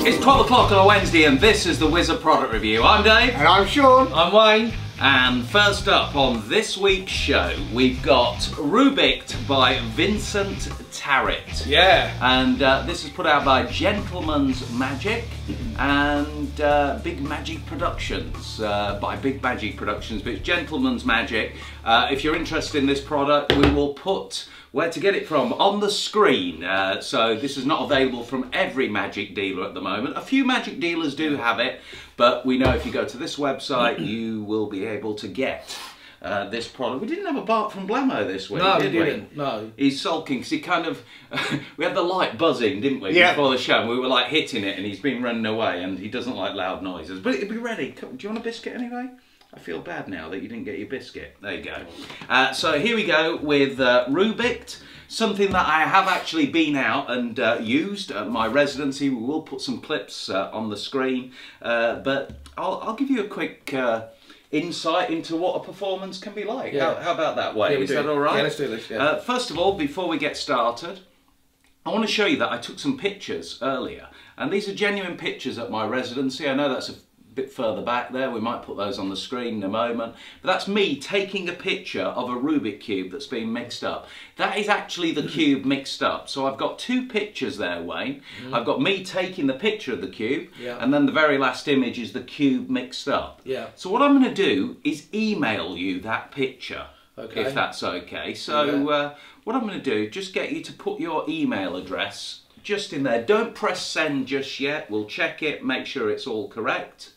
It's 12 o'clock on a Wednesday and this is the Wizard Product Review. I'm Dave. And I'm Sean. I'm Wayne. And first up on this week's show, we've got Rubicked by Vincent Tarrant. Yeah. And this is put out by Gentleman's Magic and Big Magic Productions. By Big Magic Productions, but it's Gentleman's Magic. If you're interested in this product, we will put where to get it from on the screen. So this is not available from every magic dealer at the moment. A few magic dealers do have it, but we know if you go to this website, you will be able to get this product. We didn't have a Bart from Blamo this week, did we? Didn't. No. He's sulking because he kind of, we had the light buzzing, didn't we, before the show, and we were like hitting it and he's been running away and he doesn't like loud noises. But it'll be ready. Do you want a biscuit anyway? I feel bad now that you didn't get your biscuit. There you go. So here we go with Rubicked, something that I have actually been out and used at my residency. We will put some clips on the screen, but I'll give you a quick insight into what a performance can be like. Yeah. How about that, Wayne? Is that all right? Yeah, let's do this. Yeah. First of all, before we get started, I want to show you that I took some pictures earlier, and these are genuine pictures at my residency. I know that's a bit further back there, we might put those on the screen in a moment, but that's me taking a picture of a Rubik cube that's been mixed up. That is actually the cube mixed up. So I've got two pictures there, Wayne. I've got me taking the picture of the cube, and then the very last image is the cube mixed up. So what I'm going to do is email you that picture, if that's okay. So what I'm going to do, just get you to put your email address just in there. Don't press send just yet. We'll check it, make sure it's all correct.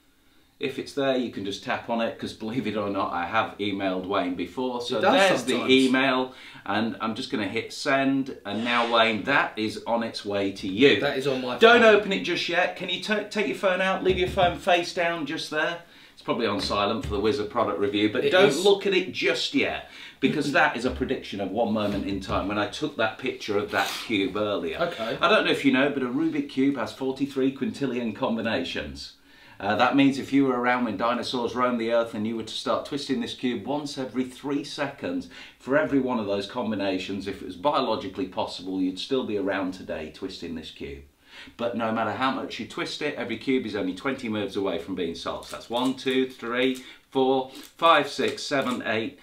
If it's there, you can just tap on it, because believe it or not, I have emailed Wayne before. So there's the email, and I'm just going to hit send, and now, Wayne, that is on its way to you. That is on my phone. Don't open it just yet. Can you take your phone out, leave your phone face down just there? It's probably on silent for the Wizard Product Review, but don't look at it just yet, because that is a prediction of one moment in time when I took that picture of that cube earlier. Okay. I don't know if you know, but a Rubik cube has 43 quintillion combinations. That means if you were around when dinosaurs roamed the earth and you were to start twisting this cube once every 3 seconds, for every one of those combinations, if it was biologically possible, you'd still be around today twisting this cube. But no matter how much you twist it, every cube is only 20 moves away from being solved. So that's 1, 2, 3, 4, 5, 6, 7, 8,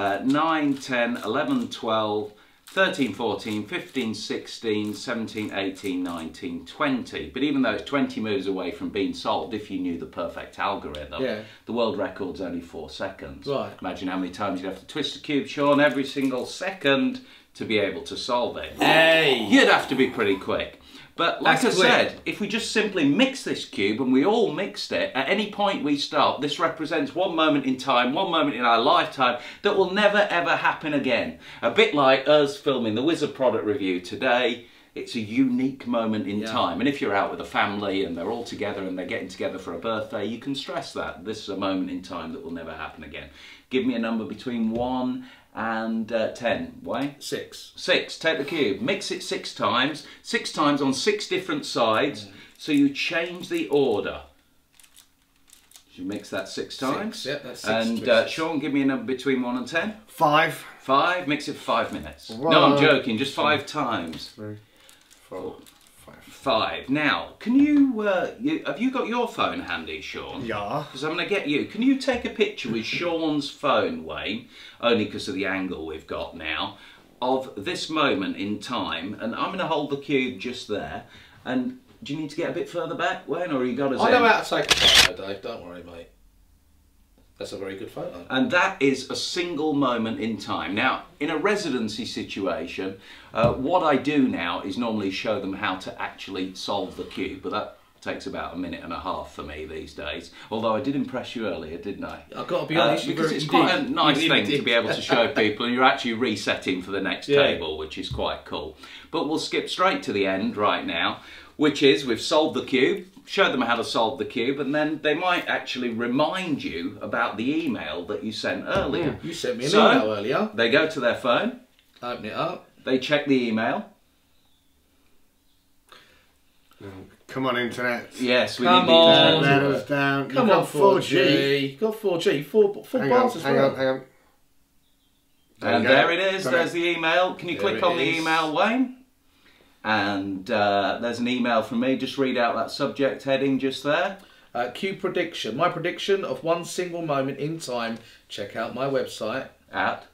9, 10, 11, 12, 13, 14, 15, 16, 17, 18, 19, 20. But even though it's 20 moves away from being solved, if you knew the perfect algorithm, the world record's only 4 seconds. Right. Imagine how many times you'd have to twist a cube, Sean, every single second to be able to solve it. Hey! You'd have to be pretty quick. But like I said, if we just simply mix this cube, and we all mixed it, at any point we stop, this represents one moment in time, one moment in our lifetime, that will never ever happen again. A bit like us filming the Wizard Product Review today. It's a unique moment in time. And if you're out with a family and they're all together and they're getting together for a birthday, you can stress that. This is a moment in time that will never happen again. Give me a number between 1 and 10. Wayne? 6. 6. Take the cube, mix it 6 times. 6 times on 6 different sides. So you change the order. You mix that 6 times. 6. Yep, that's 6. And Sean, give me a number between 1 and 10. 5. 5. Mix it for 5 minutes. 1, no, I'm joking. Just 5 times. 3, 4, 5. 5. Now, can you, have you got your phone handy, Sean? Yeah. Because I'm going to get you. Can you take a picture with Sean's phone, Wayne, only because of the angle we've got now, of this moment in time, and I'm going to hold the cube just there, and do you need to get a bit further back, Wayne, or you got us I know how to take a photo, Dave, don't worry, mate. That's a very good photo. And that is a single moment in time. Now, in a residency situation, what I do now is normally show them how to actually solve the cube, but that takes about 1.5 minutes for me these days. Although I did impress you earlier, didn't I? I've got to be honest, because it's quite a nice thing to be able to show people, and you're actually resetting for the next table, which is quite cool. But we'll skip straight to the end right now, which is we've solved the cube. Show them how to solve the cube, and then they might actually remind you about the email that you sent earlier. You sent me an email earlier. They go to their phone. Open it up. They check the email. Come on, internet. Yes, we Come need on. the internet. Let us down. Come on, 4G. You've got 4G. Four bars as well. Hang on. And there it is. There's the email. Can you click on the email, Wayne? And there's an email from me. Just read out that subject heading just there. Cube prediction. My prediction of one single moment in time. Check out my website At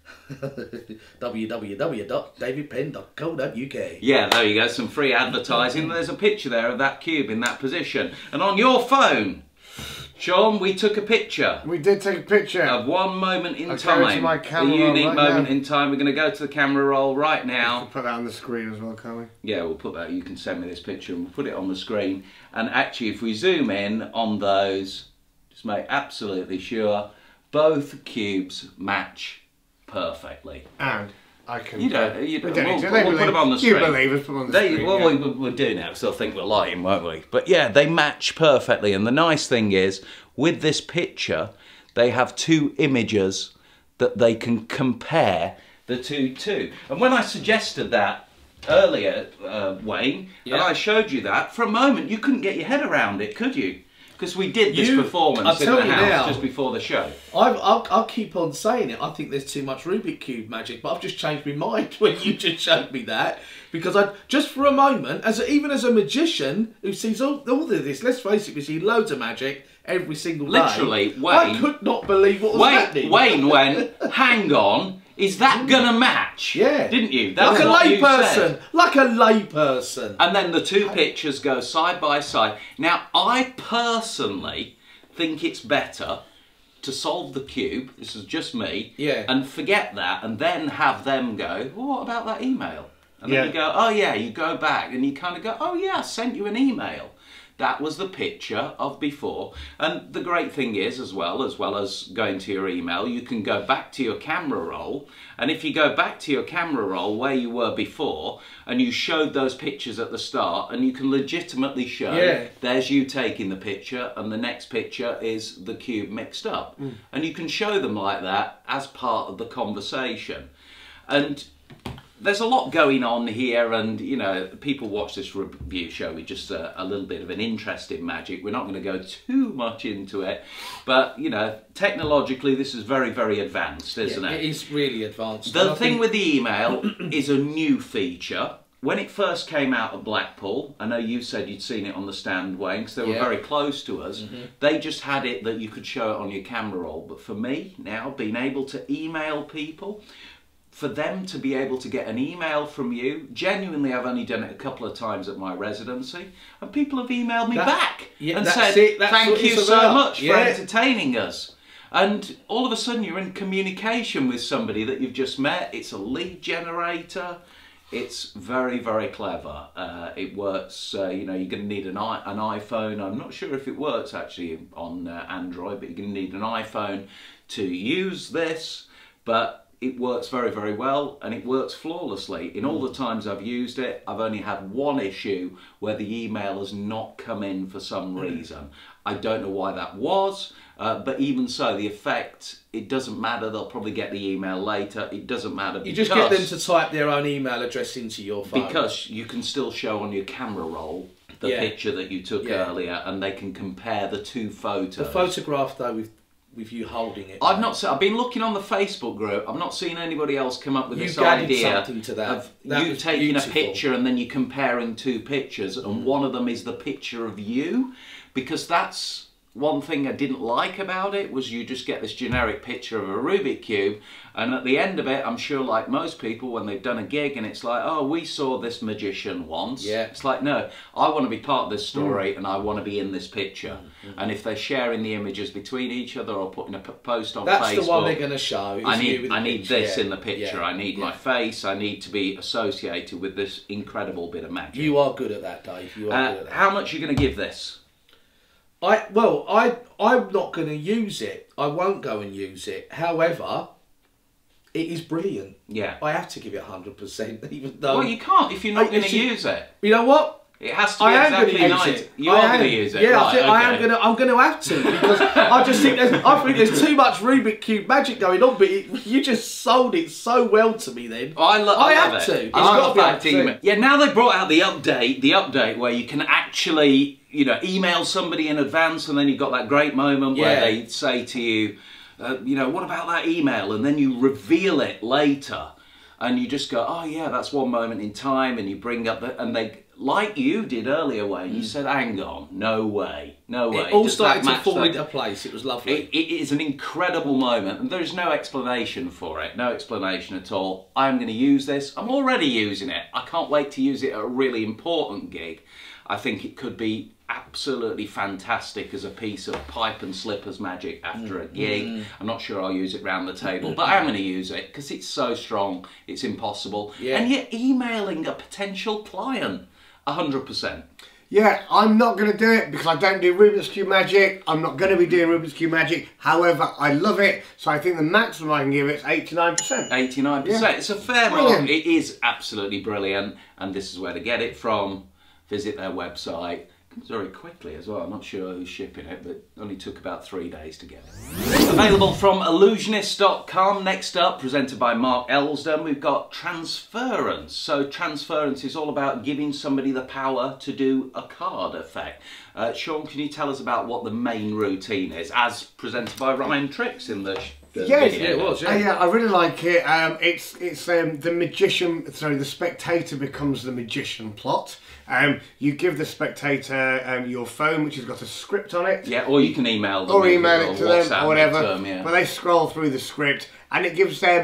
www.davidpenn.co.uk. Yeah, there you go, some free advertising. There's a picture there of that cube in that position. And on your phone, Sean, we took a picture. We did take a picture. Of one moment in I'll time. go to my camera a unique roll right moment now. in time. We're going to go to the camera roll right now. We'll put that on the screen as well, can't we? Yeah, we'll put that. You can send me this picture and we'll put it on the screen. And actually, if we zoom in on those, just make absolutely sure both cubes match perfectly. And I can... You don't we we'll, don't need to. we'll put them on the screen. You believe us, put them on the screen. Well, yeah. we'll do now, because they'll think we're lying, won't we? But yeah, they match perfectly. And the nice thing is, with this picture, they have two images that they can compare the two to. And when I suggested that earlier, Wayne, and I showed you that, for a moment you couldn't get your head around it, could you? Because we did this performance in the house just before the show. I'll keep on saying it. I think there's too much Rubik Cube magic, but I've just changed my mind when you just showed me that. Because I just for a moment, even as a magician who sees all of this, let's face it, we see loads of magic every single day. Literally, Wayne, I could not believe what was happening. Wayne went, hang on, is that gonna match? Yeah. Didn't you? Like a layperson. Like a layperson. And then the two pictures go side by side. Now, I personally think it's better to solve the cube, this is just me, and forget that, and then have them go, well, what about that email? And then you go, oh yeah, you go back, and you kind of go, oh yeah, I sent you an email. That was the picture of before. And the great thing is, as well as going to your email, you can go back to your camera roll. And if you go back to your camera roll where you were before, and you showed those pictures at the start, and you can legitimately show, there's you taking the picture, and the next picture is the cube mixed up. And you can show them like that as part of the conversation. And there's a lot going on here, and you know, people watch this review show with just a little bit of an interest in magic. We're not going to go too much into it, but you know, technologically this is very, very advanced, isn't it? It is really advanced. The thing with the email is a new feature. When it first came out of Blackpool, I know you said you'd seen it on the stand, Wayne, because they were very close to us. They just had it that you could show it on your camera roll. But for me, now, being able to email people, for them to be able to get an email from you, genuinely I've only done it a couple of times at my residency, and people have emailed me back and said, thank you so much for entertaining us. And all of a sudden you're in communication with somebody that you've just met. It's a lead generator. It's very, very clever. It works, you know, you're going to need an iPhone. I'm not sure if it works actually on Android, but you're going to need an iPhone to use this. But it works very, very well, and it works flawlessly. In all the times I've used it, I've only had one issue where the email has not come in for some reason. I don't know why that was, but even so, the effect, it doesn't matter. They'll probably get the email later. It doesn't matter. You just get them to type their own email address into your phone. Because you can still show on your camera roll the picture that you took earlier, and they can compare the two photos. The photograph, though, with you holding it. I've been looking on the Facebook group. I've not seen anybody else come up with this added idea something to that. of That you was taking beautiful. a picture and then you comparing two pictures, and one of them is the picture of you, because that's one thing I didn't like about it, was you just get this generic picture of a Rubik Cube, and at the end of it, I'm sure like most people, when they've done a gig and it's like, oh, we saw this magician once. It's like, no, I want to be part of this story and I want to be in this picture. And if they're sharing the images between each other or putting a post on Facebook, that's the one they're going to show. I need this in the picture. I need my face. I need to be associated with this incredible bit of magic. You are good at that, Dave. You are good at that. How much are you going to give this? I'm not going to use it. I won't go and use it. However, it is brilliant. Yeah. I have to give it 100%, even though... Well, you can't if you're not going to use it. You know what? It has to be exactly 90. You are going to use it. Yeah, right, I'm going to have to, because I just think there's too much Rubik Cube magic going on. But you just sold it so well to me. Then I love have it. to. I love the fact yeah, now they brought out the update where you can actually, you know, email somebody in advance, and then you've got that great moment where they say to you, you know, what about that email, and then you reveal it later. and you just go, oh yeah, that's one moment in time, and you bring up and they, like you did earlier, Wayne, you said, hang on, no way, no way. It all started to fall into place. It was lovely. It is an incredible moment, and there's no explanation for it, no explanation at all. I'm going to use this. I'm already using it. I can't wait to use it at a really important gig. I think it could be absolutely fantastic as a piece of pipe and slippers magic after a gig. I'm not sure I'll use it round the table, but I'm going to use it because it's so strong, it's impossible. Yeah. And you're emailing a potential client 100%. Yeah, I'm not going to do it because I don't do Rubik's Cube magic. I'm not going to be doing Rubik's Cube magic. However, I love it. So I think the maximum I can give it is 89%. 89%. Yeah. It's a fair mark. It is absolutely brilliant. And this is where to get it from. Visit their website. It comes very quickly as well. I'm not sure who's shipping it, but it only took about 3 days to get it. Available from illusionist.com. Next up, presented by Mark Elsdon, we've got transference. So transference is all about giving somebody the power to do a card effect. Sean, can you tell us about what the main routine is, as presented by Ryan Trix in the Yes, video? it was. Yeah. Yeah, I really like it. It's the magician. Sorry, the spectator becomes the magician plot. You give the spectator your phone, which has got a script on it. Yeah, or you can email them. Or email it to them, WhatsApp or whatever. them, yeah. But they scroll through the script, and it gives them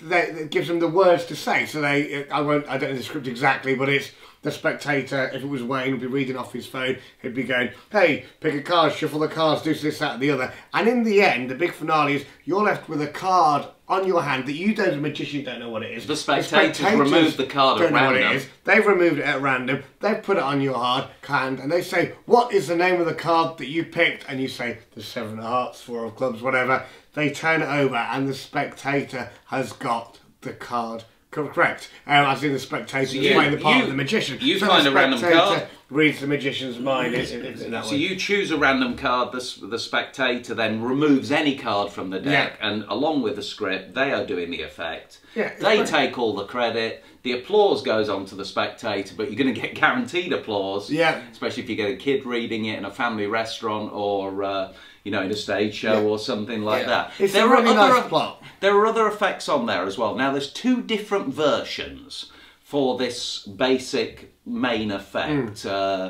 the words to say. So I don't know the script exactly, but it's the spectator. If it was Wayne, would be reading off his phone. He'd be going, "Hey, pick a card, shuffle the cards, do this, that, and the other." And in the end, the big finale is you're left with a card on your hand that you, as a magician, don't know what it is. The spectators removed the card at don't know what random. it is. They've removed it at random. They've put it on your hand, and they say, "What is the name of the card that you picked?" And you say, "The Seven of Hearts, Four of Clubs, whatever." They turn it over, and the spectator has got the card correct. As in the spectator is playing the part of the magician. You find a random card. Reads the magician's mind. In that So way. you choose a random card, the spectator then removes any card from the deck, and along with the script, they are doing the effect. Yeah, they take all the credit. The applause goes on to the spectator, but you're going to get guaranteed applause. Yeah. Especially if you get a kid reading it in a family restaurant or you know, in a stage show or something like that. It's a really nice plot. There are other effects on there as well. Now, there's 2 different versions for this basic main effect.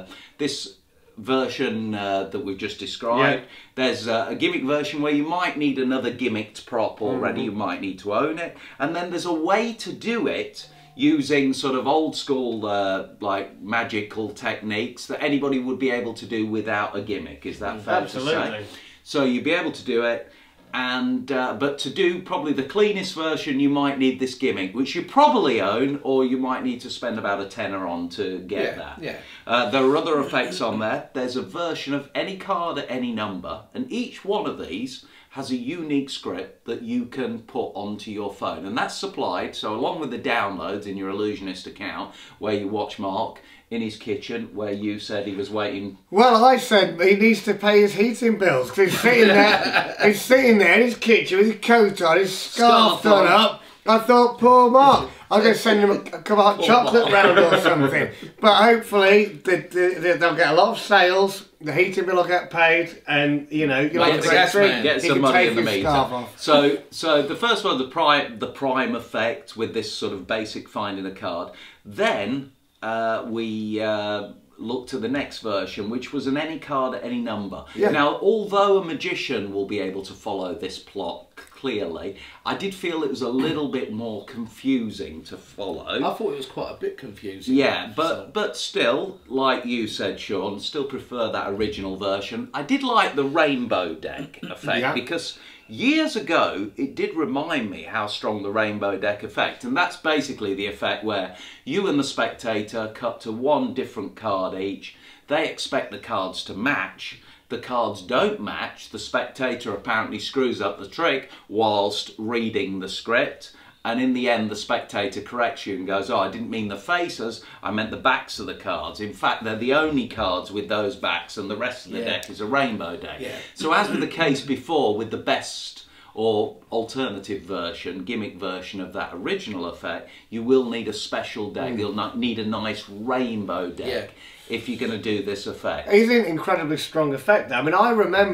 This version that we've just described, there's a gimmick version where you might need another gimmicked prop already, you might need to own it, and then there's a way to do it using sort of old school like magical techniques that anybody would be able to do without a gimmick. Is that fair to say? So you'd be able to do it, and but to do probably the cleanest version, you might need this gimmick, which you probably own, or you might need to spend about a tenner on to get that. Yeah. There are other effects on there. There's a version of any card at any number, and each one of these has a unique script that you can put onto your phone, and that's supplied, so along with the downloads in your Illusionist account, where you watch Mark in his kitchen, where you said he was waiting. Well, I said he needs to pay his heating bills because he's sitting there. He's sitting there in his kitchen with his coat on, his scarf done up. I thought, poor Mark, I'm going to send him a cup of hot chocolate round or something. But hopefully they'll get a lot of sales. The heating bill will get paid, and you know, get some money in the meter. So the first one, the prime effect with this sort of basic finding a card. Then we looked at the next version, which was an any card at any number. Yeah. Now, although a magician will be able to follow this plot clearly, I did feel it was a little bit more confusing to follow. I thought it was quite a bit confusing. Yeah, but still, like you said, Sean, still prefer that original version. I did like the rainbow deck effect because years ago, it did remind me how strong the rainbow deck effect, and that's basically the effect where you and the spectator cut to 1 different card each. They expect the cards to match. The cards don't match. The spectator apparently screws up the trick whilst reading the script. And in the end, the spectator corrects you and goes, "Oh, I didn't mean the faces, I meant the backs of the cards. In fact, they're the only cards with those backs, and the rest of the deck is a rainbow deck." Yeah. So as with the case before, with the best or alternative version, gimmick version of that original effect, you will need a special deck. You'll need a nice rainbow deck if you're going to do this effect. It's an incredibly strong effect. I mean, I remember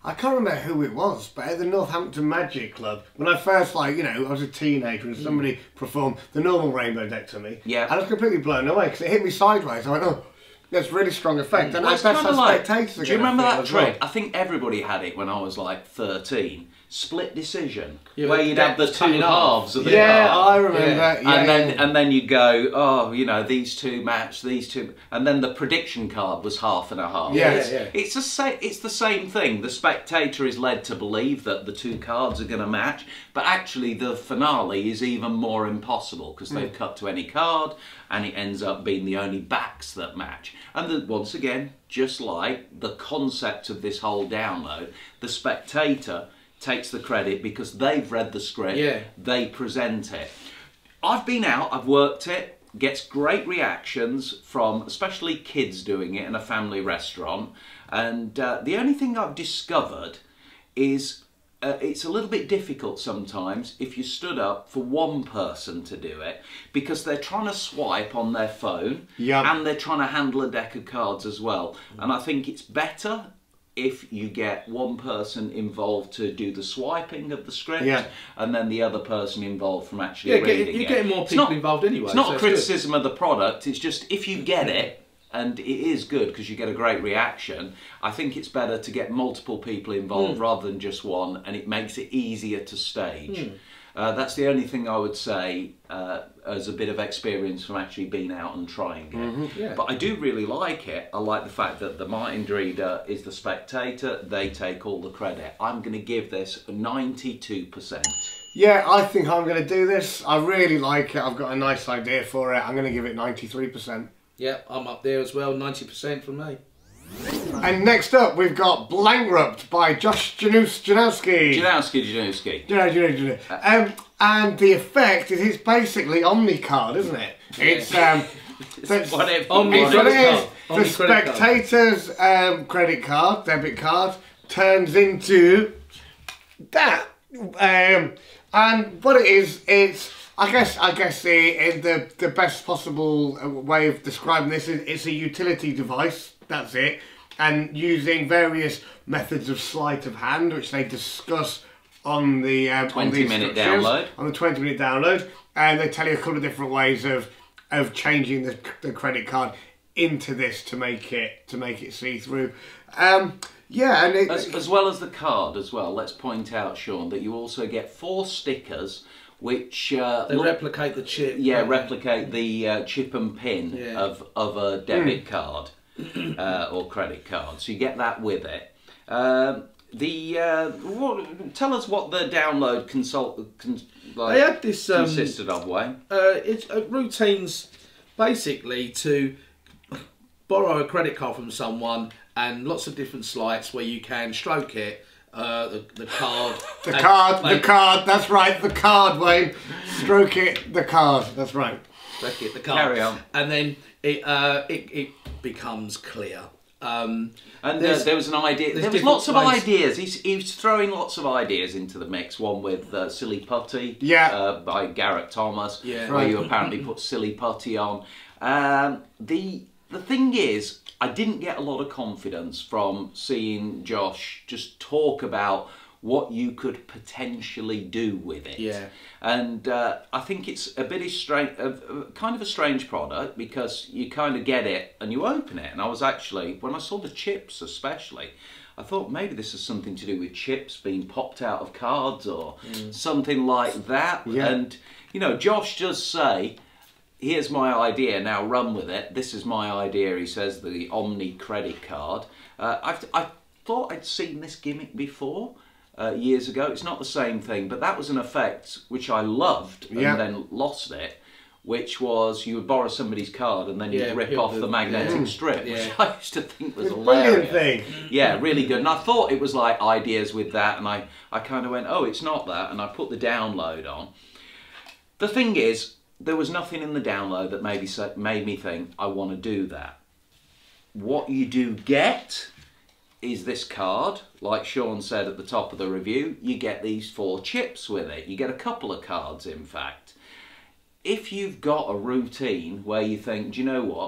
I can't remember who it was, but at the Northampton Magic Club, when I first, like, you know, I was a teenager and somebody performed the normal rainbow deck to me. Yeah. I was completely blown away because it hit me sideways. I went, oh, that's really strong effect. And Well, that's how spectators are do you remember gonna that feel as trick? I think everybody had it when I was like 13. Split decision, Yeah, where you'd have the cut two in half. halves of the Yeah, card. I remember. Yeah. And then you go, oh, you know, these two match, these two, and then the prediction card was half and a half. Yes. It's the same thing. The spectator is led to believe that the two cards are going to match, but actually the finale is even more impossible because they've cut to any card, and it ends up being the only backs that match. And once again, just like the concept of this whole download, the spectator takes the credit because they've read the script, they present it. I've been out, I've worked it, gets great reactions from especially kids doing it in a family restaurant, and the only thing I've discovered is it's a little bit difficult sometimes if you stood up for one person to do it because they're trying to swipe on their phone and they're trying to handle a deck of cards as well, and I think it's better if you get one person involved to do the swiping of the script and then the other person involved from actually reading it. You're getting more people involved anyway. It's not a criticism of the product, it's just if you get it, and it is good because you get a great reaction, I think it's better to get multiple people involved rather than just one, and it makes it easier to stage. That's the only thing I would say as a bit of experience from actually being out and trying it. But I do really like it. I like the fact that the mind reader is the spectator, they take all the credit. I'm going to give this 92%. Yeah, I think I'm going to do this. I really like it. I've got a nice idea for it. I'm going to give it 93%. Yeah, I'm up there as well, 90% from me. And next up, we've got Blankrupt by Janousky. And the effect is it's basically Omnicard, isn't it? It's the spectator's credit card, debit card, turns into that. And what it is, it's I guess the best possible way of describing this is it's a utility device. That's it. And using various methods of sleight of hand, which they discuss on the 20-minute download. On the 20-minute download, and they tell you a couple of different ways of changing the credit card into this to make it see through. Yeah, and as well as the card as well. Let's point out, Sean, that you also get 4 stickers which they replicate the chip. Yeah, replicate the chip and pin of a debit card or credit card. So you get that with it. Tell us what the download consisted of, Wayne. It's routines basically to borrow a credit card from someone, and lots of different sleights where you can stroke it. The card. The card, that's right, the card, Wayne. Stroke it, the card, that's right. Stroke it, the card. Carry on. And then it becomes clear. And there was an idea, there was lots of ideas. He was throwing lots of ideas into the mix. One with Silly Putty by Garrett Thomas, where you apparently put Silly Putty on. The thing is, I didn't get a lot of confidence from seeing Josh just talk about what you could potentially do with it. Yeah. And I think it's a bit strange, kind of a strange product, because you kind of get it and you open it. And I was actually, when I saw the chips especially, I thought maybe this is something to do with chips being popped out of cards or something like that. Yeah. And, you know, Josh does say, here's my idea, now run with it. This is my idea, he says, the Omni credit card. I thought I'd seen this gimmick before, years ago. It's not the same thing, but that was an effect which I loved and then lost it, which was you would borrow somebody's card and then you'd rip off the magnetic strip, which I used to think was hilarious. Brilliant thing. Yeah, really good. And I thought it was like ideas with that, and I kind of went, oh, it's not that, and I put the download on. The thing is, there was nothing in the download that made me think, I want to do that. What you do get is this card. Like Sean said at the top of the review, you get these 4 chips with it. You get a couple of cards, in fact. If you've got a routine where you think, do you know what,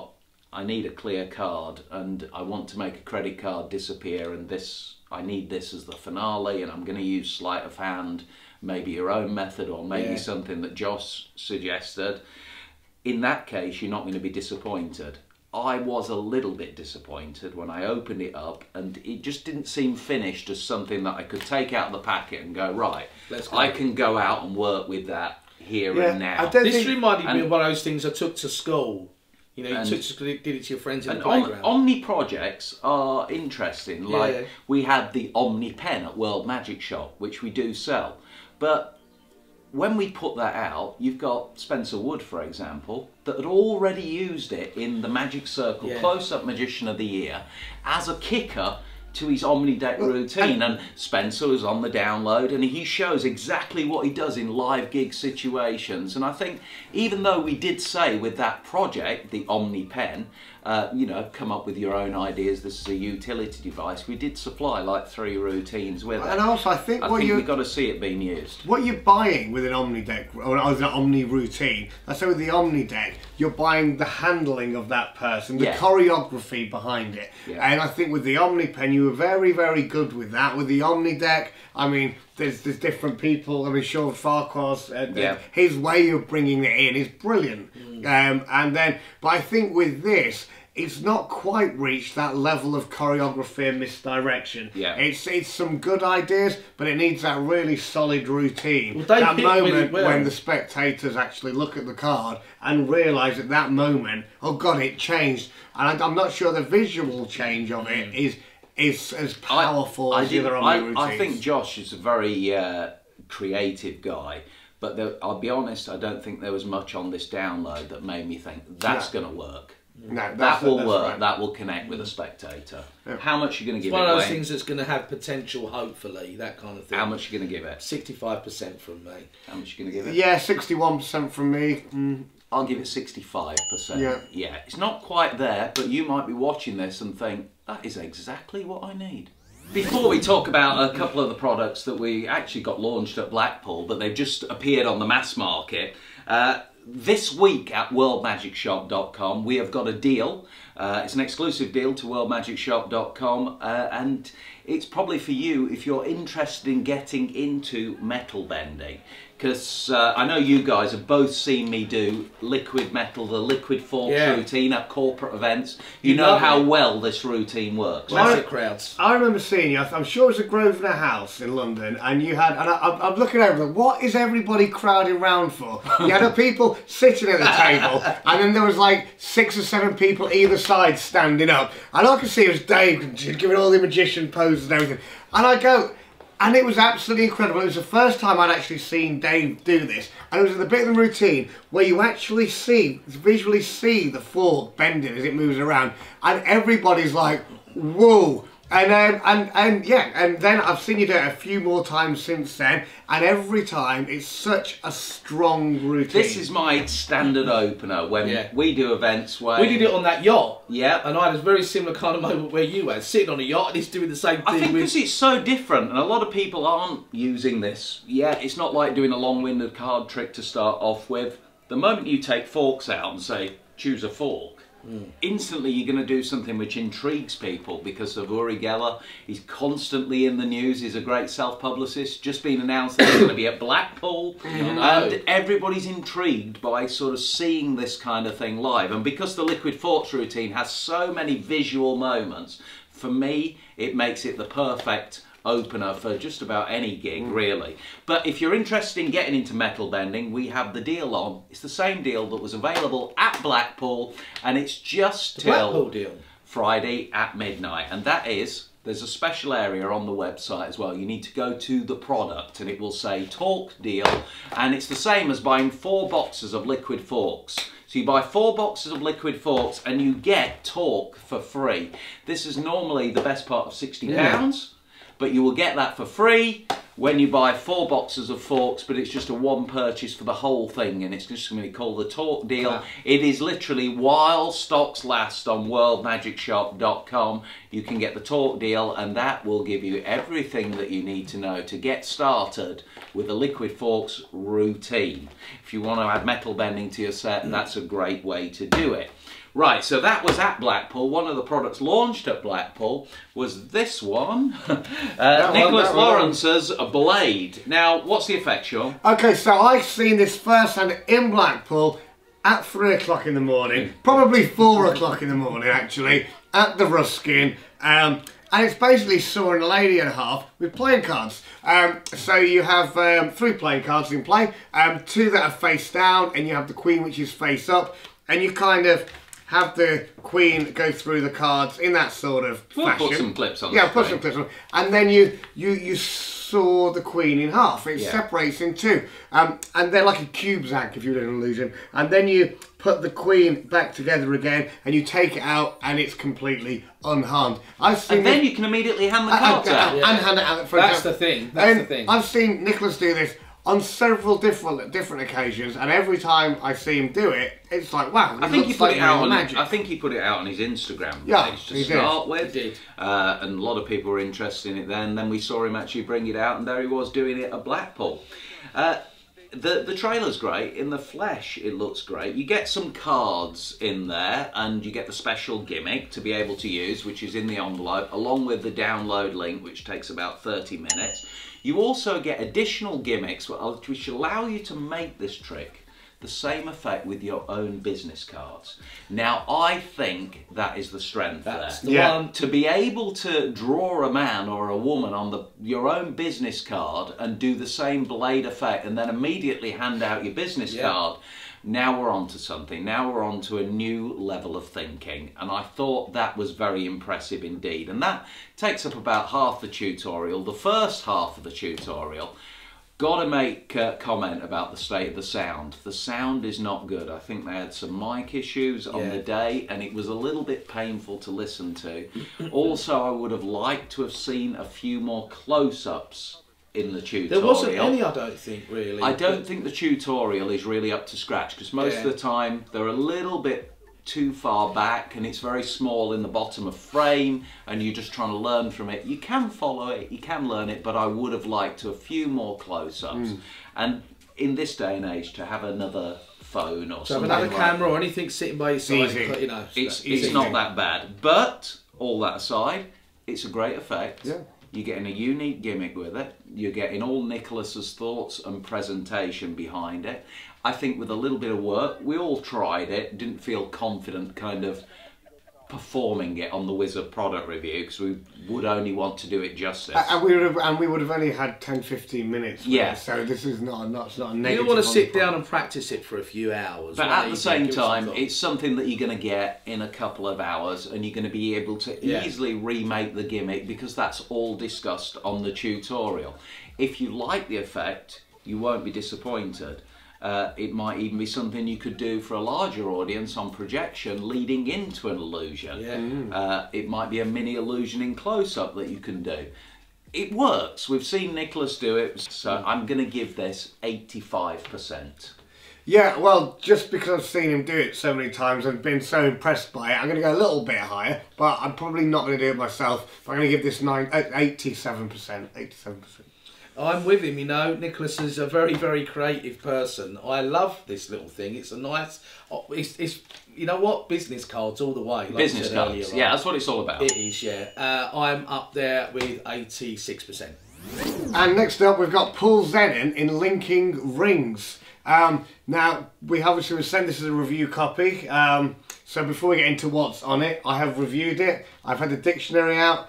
I need a clear card and I want to make a credit card disappear, and I need this as the finale, and I'm going to use sleight of hand, maybe your own method or maybe something that Josh suggested. In that case, you're not going to be disappointed. I was a little bit disappointed when I opened it up, and it just didn't seem finished as something that I could take out of the packet and go, right, I can go out and work with that here and now. This reminded me of one of those things I took to school. You know, you did it to your friends in the playground. Omni projects are interesting. Like we had the Omni pen at World Magic Shop, which we do sell. But when we put that out, you've got Spencer Wood, for example, that had already used it in the Magic Circle Close-Up Magician of the Year as a kicker to his Omni deck routine, and Spencer was on the download and he shows exactly what he does in live gig situations. And I think even though we did say with that project, the Omni pen, you know, come up with your own ideas, this is a utility device, we did supply like 3 routines with it. And also I think we've got to see it being used. What you're buying with an Omni deck, or an Omni routine, let's say with the Omni deck, you're buying the handling of that person, the choreography behind it. And I think with the Omni pen, you were very, very good with that. With the Omni deck, I mean, there's different people. I mean, Sean Farquhar's, his way of bringing it in is brilliant. But I think with this, it's not quite reached that level of choreography and misdirection. It's some good ideas, but it needs that really solid routine. Well, that moment when the spectators actually look at the card and realise at that moment, oh God, it changed. And I'm not sure the visual change of it is as powerful as the other Omni routines. I think Josh is a very creative guy. But I'll be honest, I don't think there was much on this download that made me think that's going to work. No, that will work. Right. That will connect with a spectator. How much are you going to give it? It's one of those things that's going to have potential, hopefully, that kind of thing. How much are you going to give it? 65% from me. How much are you going to give it? Yeah, 61% from me. I'll give it 65%. Yeah, it's not quite there, but you might be watching this and think, that is exactly what I need. Before we talk about a couple of the products that we actually got launched at Blackpool, but they've just appeared on the mass market, this week at worldmagicshop.com we have got a deal. It's an exclusive deal to worldmagicshop.com, and it's probably for you if you're interested in getting into metal bending. Because I know you guys have both seen me do liquid metal, the liquid forks routine at corporate events. You know how well this routine works. Classic crowds. I remember seeing you, I'm sure it was at Grosvenor House in London, and you had, and I'm looking over them, what is everybody crowding round for? You had people sitting at the table, and then there was like 6 or 7 people either side standing up, and I could see it was Dave giving all the magician poses and everything, and I go, and it was absolutely incredible. It was the first time I'd actually seen Dave do this. And it was the bit of the routine where you actually visually see the fork bending as it moves around. And everybody's like, whoa. And then I've seen you do it a few more times since then, and every time it's such a strong routine. This is my standard opener when we do events where... We did it on that yacht. Yeah. And I had a very similar kind of moment where you had, sitting on a yacht and he's doing the same thing. I think because it's so different, and a lot of people aren't using this. It's not like doing a long-winded card trick to start off with. The moment you take forks out and say, choose a fork, instantly you're going to do something which intrigues people, because of Uri Geller. He's constantly in the news. He's a great self-publicist. Just been announced that he's going to be at Blackpool. And everybody's intrigued by sort of seeing this kind of thing live. And because the liquid forks routine has so many visual moments, for me, it makes it the perfect opener for just about any gig, really. But if you're interested in getting into metal bending, we have the deal on. It's the same deal that was available at Blackpool, and it's just till Friday at midnight. And that is, there's a special area on the website as well. You need to go to the product and it will say talk deal, and it's the same as buying 4 boxes of liquid forks. So you buy 4 boxes of liquid forks and you get talk for free. This is normally the best part of £60. But you will get that for free, when you buy 4 boxes of forks, but it's just a one purchase for the whole thing, and it's just going to be called the Talk Deal. Wow. It is literally while stocks last on worldmagicshop.com. You can get the Talk Deal, and that will give you everything that you need to know to get started with a liquid forks routine. If you want to add metal bending to your set, that's a great way to do it. Right, so that was at Blackpool. One of the products launched at Blackpool was this one, Nicholas Lawrence's Blade. Now, what's the effect, Sean? Okay, so I've seen this firsthand in Blackpool at 3 o'clock in the morning, probably 4 o'clock in the morning actually, at the Ruskin. And it's basically sawing a lady in half with playing cards. So you have 3 playing cards in play, 2 that are face down, and you have the queen which is face up, and you kind of have the queen go through the cards in that sort of fashion. Put some clips on. Yeah, put some clips on, and then you saw the queen in half. It separates in 2, and they're like a cube zack if you didn't lose him. And then you put the queen back together again, and you take it out, and it's completely unharmed. I've seen. And then you can immediately hand the cards out. And hand it out. That's the thing. That's the thing. I've seen Nicholas do this on several different occasions, and every time I see him do it, it's like, wow. I think he put it out on. I think he put it out on his Instagram page to start with. He did. And a lot of people were interested in it then. Then we saw him actually bring it out, and there he was doing it at Blackpool. The trailer's great. In the flesh, it looks great. You get some cards in there, and you get the special gimmick to be able to use, which is in the envelope, along with the download link, which takes about 30 minutes. You also get additional gimmicks which allow you to make this trick the same effect with your own business cards. Now, I think that is the strength That's there. The one. To be able to draw a man or a woman on your own business card and do the same blade effect and then immediately hand out your business card, now we're on to something. Now we're on to a new level of thinking, and I thought that was very impressive indeed. And that takes up about half the tutorial. The first half of the tutorial, got to make a comment about the state of the sound. The sound is not good. I think they had some mic issues on the day, and it was a little bit painful to listen to. Also, I would have liked to have seen a few more close-ups in the tutorial. There wasn't any, I don't think, really. I don't think the tutorial is really up to scratch, because most of the time they're a little bit too far back and it's very small in the bottom of frame, and you're just trying to learn from it. You can follow it, you can learn it, but I would have liked a few more close-ups. And in this day and age, to have another phone or something, another camera or anything sitting by your side, you know, it's not that bad. But all that aside, it's a great effect. Yeah. You're getting a unique gimmick with it. You're getting all Nicholas's thoughts and presentation behind it. I think with a little bit of work, we all tried it, didn't feel confident kind of performing it on the Wizard product review because we would only want to do it justice. And we would have only had 10-15 minutes. So this is not a negative. You don't want to sit down and practice it for a few hours. But at the same time, it's something that you're going to get in a couple of hours, and you're going to be able to easily remake the gimmick because that's all discussed on the tutorial. If you like the effect, you won't be disappointed. It might even be something you could do for a larger audience on projection leading into an illusion. It might be a mini illusion in close-up that you can do. It works. We've seen Nicholas do it, so I'm going to give this 85%. Yeah, well, just because I've seen him do it so many times and been so impressed by it, I'm going to go a little bit higher, but I'm probably not going to do it myself. I'm going to give this 87%. I'm with him, you know. Nicholas is a very, very creative person. I love this little thing. It's a nice, it's you know what, business cards all the way. Like business cards, yeah, that's what it's all about. It is, yeah. I'm up there with 86%. And next up, we've got Paul Zenon in Linking Rings. Now, we obviously sent this as a review copy. So before we get into what's on it, I have reviewed it. I've had the dictionary out.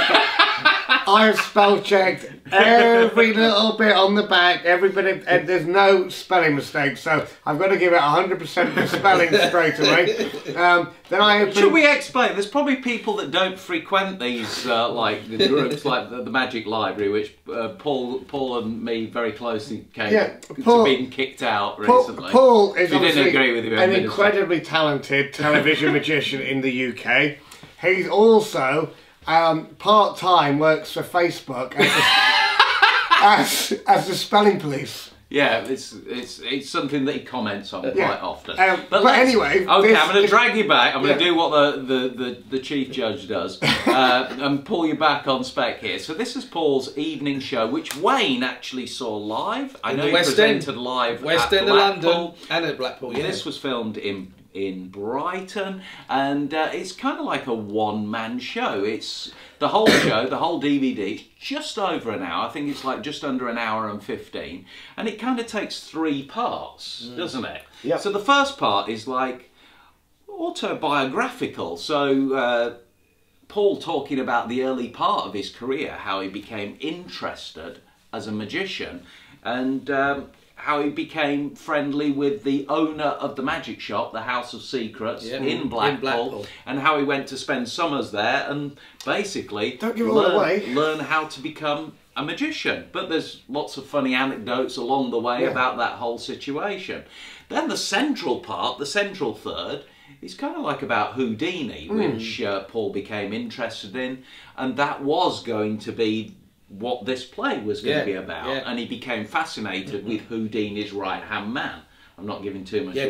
I have spell checked every little bit on the back, every bit of, and there's no spelling mistakes, so I've got to give it 100% for spelling straight away. Then I opened... Should we explain? There's probably people that don't frequent these like the groups like the Magic Library, which Paul and me very closely came to being kicked out recently. Paul is didn't agree with you an incredibly talented television magician in the UK. He's also part-time works for Facebook as the spelling police. Yeah, it's something that he comments on quite often. But anyway, okay, I'm going to drag you back. I'm going to do what the chief judge does and pull you back on spec here. So this is Paul's evening show, which Wayne actually saw live. I know he presented live West at End of Blackpool. London and at Blackpool. Yeah. This was filmed in Brighton, and it's kind of like a one-man show. It's the whole show, the whole DVD, it's just over an hour. I think it's like just under an hour and 15, and it kind of takes 3 parts, doesn't it? Yep. So the first part is like autobiographical. So Paul talking about the early part of his career, how he became interested as a magician, and how he became friendly with the owner of the magic shop, the House of Secrets, in Blackpool, and how he went to spend summers there and basically learn how to become a magician. But there's lots of funny anecdotes along the way about that whole situation. Then the central part, the central third, is kind of like about Houdini, which Paul became interested in, and that was going to be what this play was going to be about, and he became fascinated with Houdini's right-hand man. I'm not giving too much away.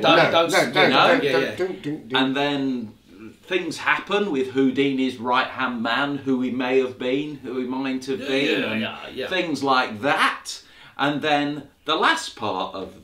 Don't. And then things happen with Houdini's right-hand man, who he may have been, who he might have been, and things like that. And then the last part of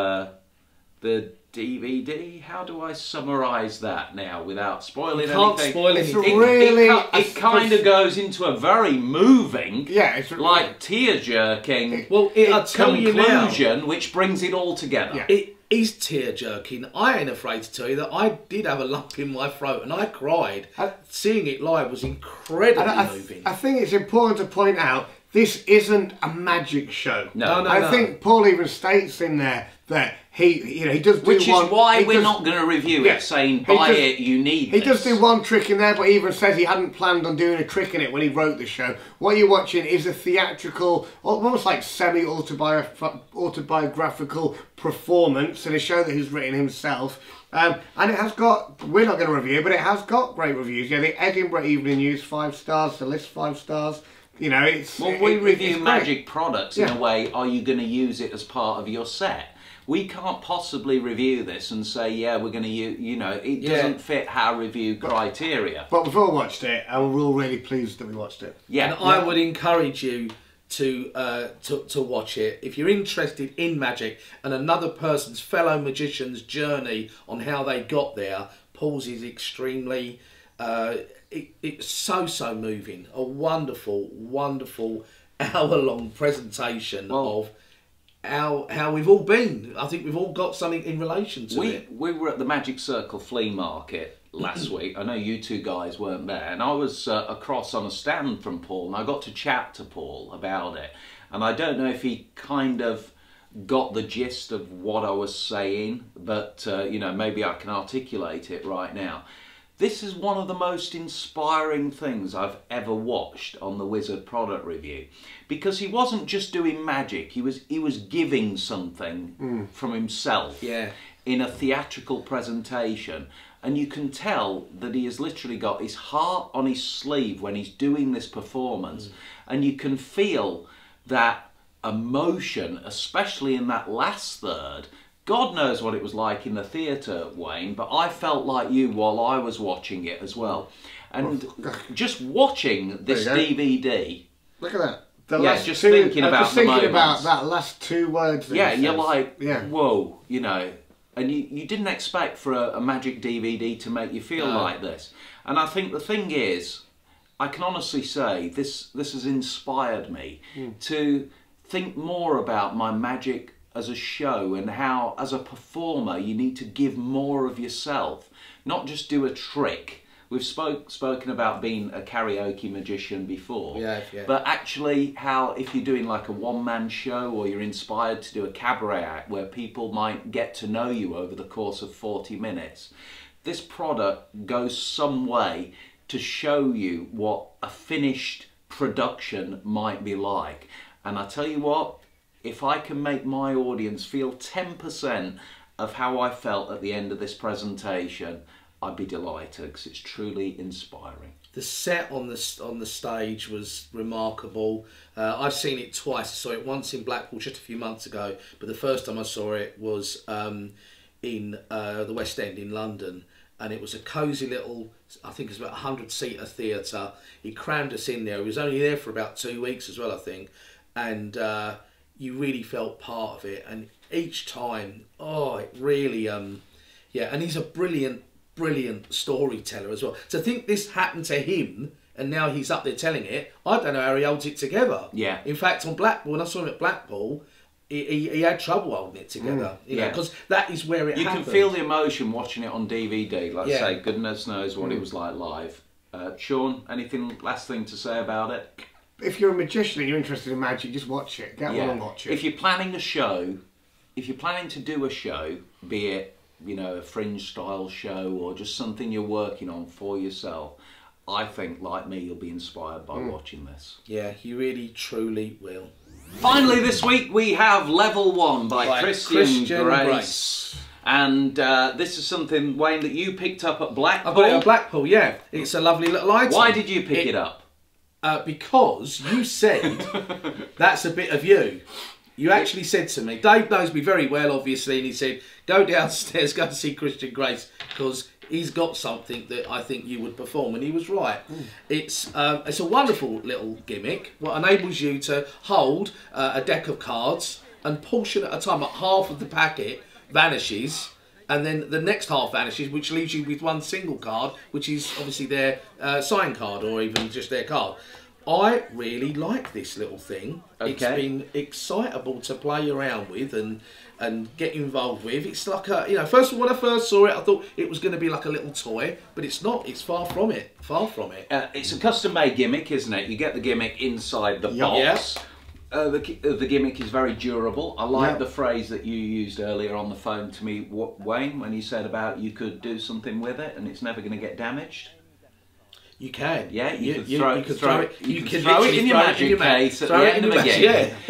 the DVD, how do I summarise that now without spoiling anything? Can't spoil anything. It kind of goes into a very moving, like tear-jerking conclusion, which brings it all together. It is tear-jerking. I ain't afraid to tell you that I did have a lump in my throat and I cried. Seeing it live was incredibly moving. I think it's important to point out this isn't a magic show. No. I think Paul even states in there that he does do Which is why we're not going to review it, saying buy it, you need He this. does do one trick in there, but he even says he hadn't planned on doing a trick in it when he wrote the show. What you're watching is a theatrical, almost like semi-autobiographical performance in a show that he's written himself. And it has got, we're not going to review it, but it has got great reviews. Yeah, the Edinburgh Evening News, 5 stars, the List 5 stars. You know, it's... Well, we review magic products in a way, are you going to use it as part of your set? We can't possibly review this and say, yeah, we're going to use, you know, it doesn't fit our review criteria. But we've all watched it, and we're all really pleased that we watched it. Yeah. And I would encourage you to watch it. If you're interested in magic and another person's fellow magician's journey on how they got there, Paul's is extremely... it's so moving. A wonderful hour-long presentation of how we've all been. I think we've all got something in relation to it. We were at the Magic Circle flea market last week. I know you two guys weren't there, and I was across on a stand from Paul, and I got to chat to Paul about it. And I don't know if he kind of got the gist of what I was saying, but you know, maybe I can articulate it right now. This is one of the most inspiring things I've ever watched on the Wizard product review, because he wasn't just doing magic, he was giving something from himself in a theatrical presentation, and you can tell that he has literally got his heart on his sleeve when he's doing this performance, and you can feel that emotion, especially in that last third. God knows what it was like in the theatre, Wayne, but I felt like you while I was watching it as well. And just watching this DVD... Look at that. Thinking about that last 2 words. Yeah, you're like, whoa, you know. And you didn't expect for a magic DVD to make you feel like this. And I think the thing is, I can honestly say, this has inspired me to think more about my magic as a show, and how as a performer you need to give more of yourself, not just do a trick. We've spoken about being a karaoke magician before, but actually how if you're doing like a one-man show, or you're inspired to do a cabaret act where people might get to know you over the course of 40 minutes, this product goes some way to show you what a finished production might be like. And I tell you what, if I can make my audience feel 10% of how I felt at the end of this presentation, I'd be delighted because it's truly inspiring. The set on the stage was remarkable. I've seen it twice. I saw it once in Blackpool just a few months ago, but the first time I saw it was in the West End in London, and it was a cosy little, I think it was about 100-seater theatre. He crammed us in there. He was only there for about 2 weeks as well, I think, and you really felt part of it. And each time, oh, it really, yeah, and he's a brilliant storyteller as well. To think this happened to him and now he's up there telling it, I don't know how he holds it together. Yeah. In fact, on Blackpool, when I saw him at Blackpool, he had trouble holding it together. You know, because that is where it happened. You can feel the emotion watching it on DVD. Like I say, goodness knows what it was like live. Sean, anything last thing to say about it? If you're a magician and you're interested in magic, just watch it. Get one and watch it. If you're planning a show, if you're planning to do a show, be it, you know, a fringe style show or just something you're working on for yourself, I think, like me, you'll be inspired by watching this. Yeah, you really, truly will. Finally this week we have Level 1 by Christian Grace. And this is something, Wayne, that you picked up at Blackpool. I got it at Blackpool, yeah. It's a lovely little item. Why did you pick it up? Because you said, that's a bit of you. You actually said to me, Dave knows me very well, obviously, and he said, go downstairs, go and see Christian Grace, because he's got something that I think you would perform, and he was right. It's a wonderful little gimmick, what enables you to hold a deck of cards, and portion at a time, like half of the packet vanishes, and then the next half vanishes, which leaves you with one single card, which is obviously their sign card, or even just their card. I really like this little thing. Okay. It's been excitable to play around with and get involved with. It's like a, you know, first of all, when I first saw it, I thought it was going to be like a little toy, but it's not. It's far from it. Far from it. It's a custom-made gimmick, isn't it? You get the gimmick inside the box. The gimmick is very durable. I like the phrase that you used earlier on the phone to me, Wayne, when you said about you could do something with it and it's never going to get damaged. You can. Yeah, you can throw it in your magic case at the end of a game.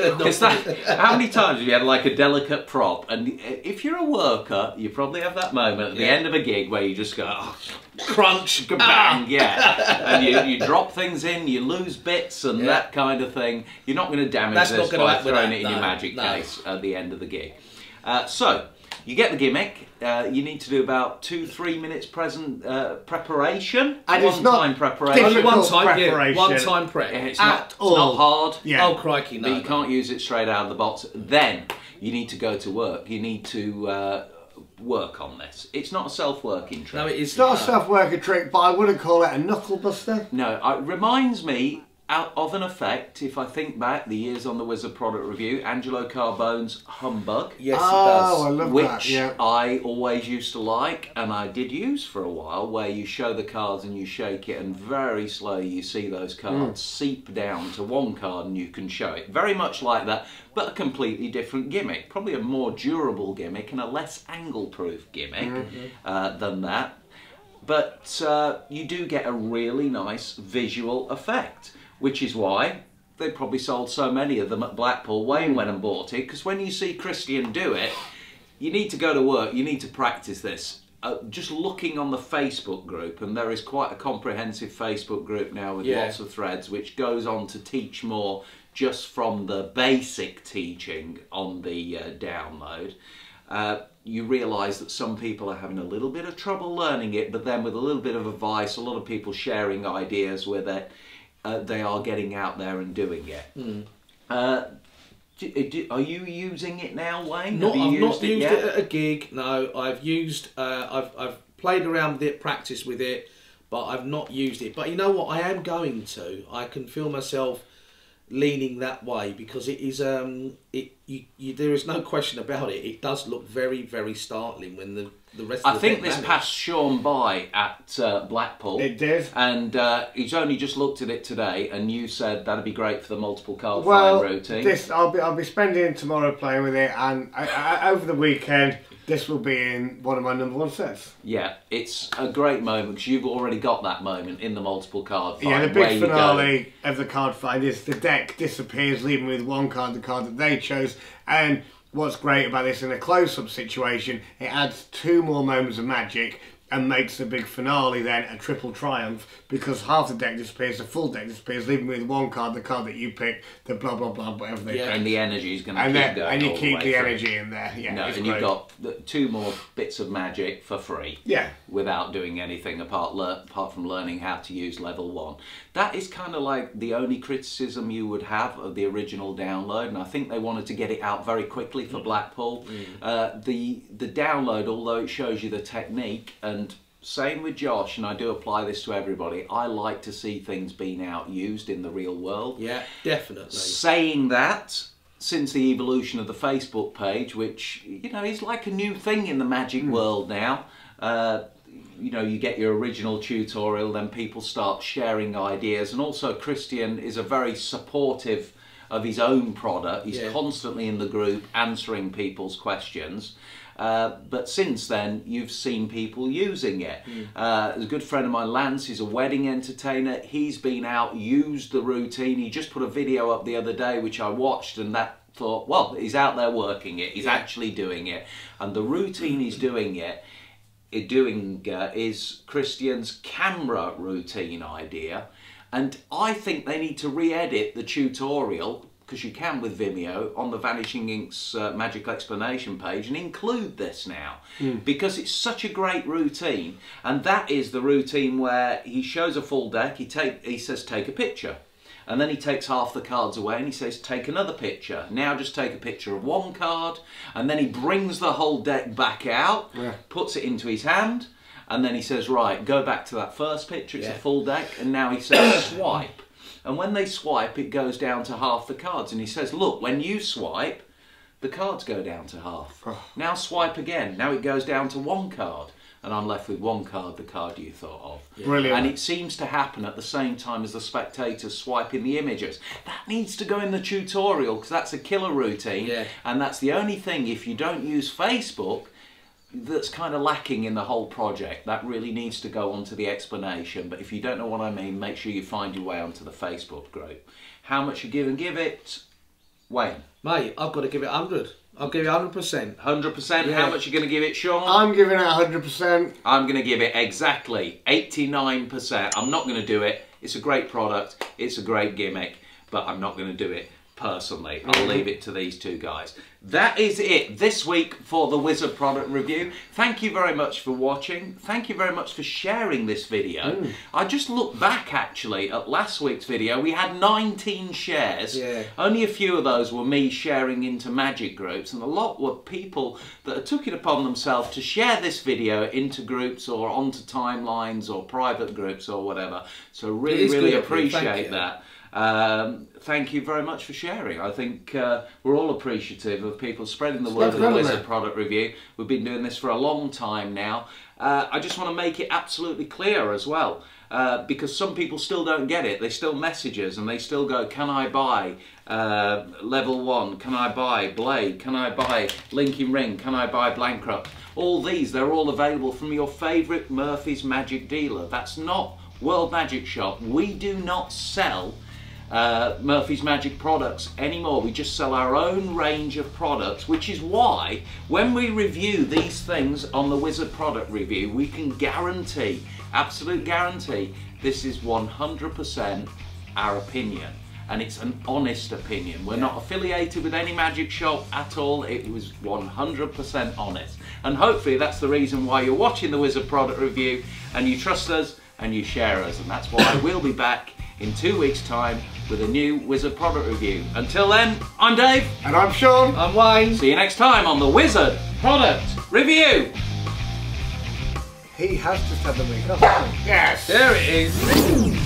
Yeah. How many times have you had like a delicate prop? And if you're a worker, you probably have that moment at the end of a gig where you just go, oh, crunch, bang, and you drop things in, you lose bits and that kind of thing. You're not going to damage this by throwing it in your magic case at the end of the gig. So, you get the gimmick. You need to do about 2-3 minutes preparation. And it's not preparation. One-time prep. It's not hard. Yeah. Oh crikey, no. But you can't use it straight out of the box. Then you need to go to work. You need to work on this. It's not a self-working trick. No, it's not a self-working trick, but I wouldn't call it a knuckle buster. No, it reminds me of an effect, if I think back, the years on the Wizard product review, Angelo Carbone's Humbug. Yes, it does. I love which that, yeah. I always used to like, and I did use for a while, where you show the cards and you shake it, and very slowly you see those cards seep down to one card and you can show it. Very much like that, but a completely different gimmick. Probably a more durable gimmick and a less angle-proof gimmick than that. But you do get a really nice visual effect. Which is why they probably sold so many of them at Blackpool. Wayne went and bought it, because when you see Christian do it, you need to go to work, you need to practice this. Just looking on the Facebook group, and there is quite a comprehensive Facebook group now with lots of threads, which goes on to teach more just from the basic teaching on the download. You realise that some people are having a little bit of trouble learning it, but then with a little bit of advice, a lot of people sharing ideas with it, they are getting out there and doing it. Are you using it now, Wayne? I've not used it at a gig. No, I've used. I've played around with it, practiced with it, but I've not used it. But you know what? I am going to. I can feel myself leaning that way, because it is. There is no question about it. It does look very, very startling when the rest of the I think this passed Sean by at Blackpool. It did. And he's only just looked at it today, and you said that'd be great for the multiple card flying routine. I'll be spending tomorrow playing with it, and over the weekend this will be in one of my #1 sets. Yeah, it's a great moment, because you've already got that moment in the multiple card find. Yeah, the big finale of the card find is the deck disappears, leaving with one card, the card that they chose. And what's great about this in a close-up situation, it adds 2 more moments of magic, and makes the big finale then a triple triumph, because half the deck disappears, the full deck disappears, leaving with one card, the card that you pick, the blah blah blah, whatever they pick. And the energy is going to keep going. And you all keep the the way energy in there. Yeah, no, and great. you've got 2 more bits of magic for free. Yeah. Without doing anything apart from learning how to use level 1. That is kind of like the only criticism you would have of the original download, and I think they wanted to get it out very quickly for Blackpool. The download, although it shows you the technique, and same with Josh, and I do apply this to everybody, I like to see things being used in the real world. Yeah, definitely. Saying that, since the evolution of the Facebook page, which, you know, is like a new thing in the Magic world now, you know, you get your original tutorial, then people start sharing ideas, and also Christian is a very supportive of his own product. He's constantly in the group answering people's questions. But since then, you've seen people using it. There's a good friend of mine, Lance, he's a wedding entertainer. He's been out, used the routine. He just put a video up the other day, which I watched, and that thought, well, he's out there working it. He's actually doing it. And the routine he's doing is Christian's camera routine idea. And I think they need to re-edit the tutorial, because you can with Vimeo, on the Vanishing Ink's Magic Explanation page, and include this now, because it's such a great routine. And that is the routine where he shows a full deck, he says take a picture, and then he takes half the cards away and he says take another picture. Now just take a picture of one card, and then he brings the whole deck back out, puts it into his hand, and then he says, right, go back to that first picture, it's a full deck, and now he says swipe. And when they swipe, it goes down to half the cards. And he says, look, when you swipe, the cards go down to half. Now swipe again. Now it goes down to 1 card. And I'm left with 1 card, the card you thought of. Brilliant. And it seems to happen at the same time as the spectators swiping the images. That needs to go in the tutorial, because that's a killer routine. And that's the only thing, if you don't use Facebook, that's kind of lacking in the whole project. That really needs to go onto the explanation. But if you don't know what I mean, make sure you find your way onto the Facebook group. How much you give it, Wayne? Mate, I've got to give it 100. I'll give it 100%. 100%? How much are you going to give it, Sean? I'm giving it 100%. I'm going to give it exactly 89%. I'm not going to do it. It's a great product. It's a great gimmick. But I'm not going to do it personally. I'll leave it to these 2 guys. That is it this week for the Wizard product review. Thank you very much for watching. Thank you very much for sharing this video. I just looked back actually at last week's video. We had 19 shares. Only a few of those were me sharing into Magic groups, and a lot were people that took it upon themselves to share this video into groups or onto timelines or private groups or whatever. So really appreciate that. Thank you very much for sharing. I think we're all appreciative of people spreading the word of the Wizard product review. We've been doing this for a long time now. I just want to make it absolutely clear as well, because some people still don't get it. They still message us and they still go, can I buy level 1? Can I buy Blade? Can I buy Linking Ring? Can I buy Blankrupt? All these, they're all available from your favourite Murphy's Magic dealer. That's not World Magic Shop. We do not sell Murphy's Magic products anymore. We just sell our own range of products, which is why when we review these things on the Wizard product review, we can guarantee, absolute guarantee, this is 100% our opinion, and it's an honest opinion. We're not affiliated with any magic shop at all. It was 100% honest, and hopefully that's the reason why you're watching the Wizard product review and you trust us and you share us, and that's why we'll be back in 2 weeks' time with a new Wizard product review. Until then, I'm Dave. And I'm Sean. I'm Wayne. See you next time on the Wizard product review. He has just had the week off, hasn't he? Yes. There it is.